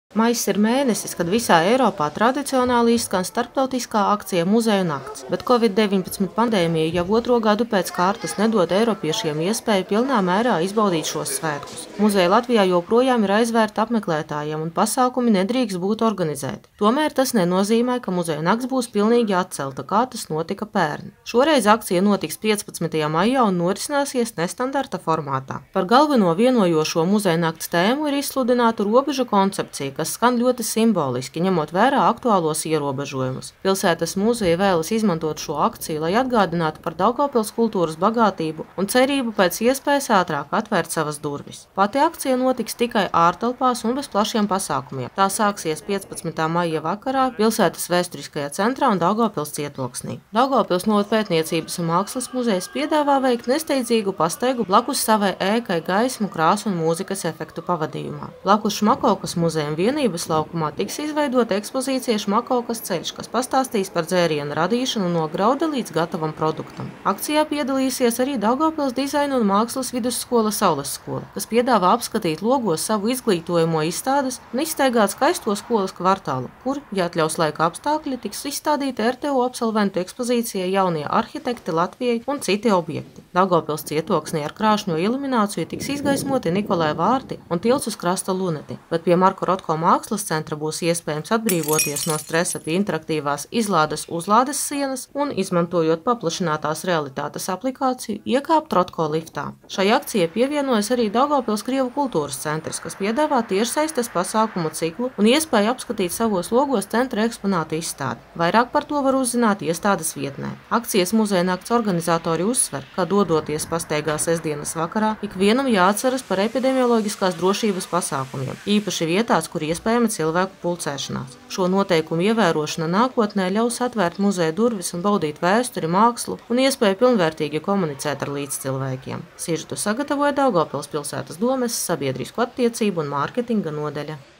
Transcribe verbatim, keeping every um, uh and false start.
Maiss ir mēnesis, kad visā Eiropā tradicionāli izskan starptautiskā akcija Muzeju nakts, bet Covid deviņpadsmit pandēmija jau otro gadu pēc kārtas nedod eiropiešiem iespēju pilnā mērā izbaudīt šos svētkus. Muzeji Latvijā joprojām ir aizvērti apmeklētājiem un pasākumi nedrīkst būt organizēti. Tomēr tas nenozīmē, ka Muzeju nakts būs pilnīgi atcelta, kā tas notika pērn. Šoreiz akcija notiks piecpadsmitajā maijā un norisināsies nestandarta formātā. Par galveno vienojošo Muzeju nakts tēmu ir izsludināta robežu koncepcija, kas skan ļoti simboliski, ņemot vērā aktuālos ierobežojumus. Pilsētas muzeja vēlas izmantot šo akciju, lai atgādinātu par Daugavpils kultūras bagātību un cerību pēc iespējas ātrāk atvērt savas durvis. Pati akcija notiks tikai ārtelpās un bez plašiem pasākumiem. Tā sāksies piecpadsmitā maija vakarā pilsētas vēsturiskajā centrā un Daugavpils cietoksnī. Daugavpils novada pētniecības un mākslas muzejs piedāvā veikt nesteidzīgu pastaigu blakus savai ēkai gaismu, krāsu un mūzikas efektu pavadījumā. Blakus Šmakovkas muzejam Vienības laukumā tiks izveidota ekspozīcija Šmakovkas ceļš, kas pastāstīs par dzērienu radīšanu no grauda līdz gatavam produktam. Akcijā piedalīsies arī Daugavpils dizaina un mākslas vidusskola Saules skola, kas piedāvā apskatīt logos savu izglītojamo izstādes un izstaigāt skaisto skolas kvartālu, kur, ja atļaus laika apstākļi, tiks izstādīta er te o absolventu ekspozīcija Jaunie arhitekti Latvijai un citi objekti. Daugavpils cietoksnī ar krāšņo ilumināciju tiks izgaismoti Nikolai vārti un tilts uz krasta luneti, bet pie Marko Rotko mākslas centra būs iespējams atbrīvoties no stresa pie interaktīvās izlādes uzlādes sienas un, izmantojot paplašinātās realitātes aplikāciju, iekāpt Rotko liftā. Šai akcijai pievienojas arī Daugavpils Krievu kultūras centrs, kas piedāvā tiešsaistes pasākumu ciklu un iespēju apskatīt savos logos centra eksponātu izstādi. Vairāk par to var uzzināt iestādes vietnē. Akcijas Muzeja nakts organizatori uzsver, ka dodoties pastaigā sestdienas vakarā, ikvienam jāatceras par epidemioloģiskās drošības pasākumiem, īpaši vietās, kur iespējama cilvēku pulcēšanās. Šo noteikumu ievērošana nākotnē ļaus atvērt muzeja durvis un baudīt vēsturi, mākslu un iespēju pilnvērtīgi komunicēt ar līdzcilvēkiem. Sižetu sagatavoja Daugavpils pilsētas domes sabiedrisko attiecību un mārketinga nodaļa.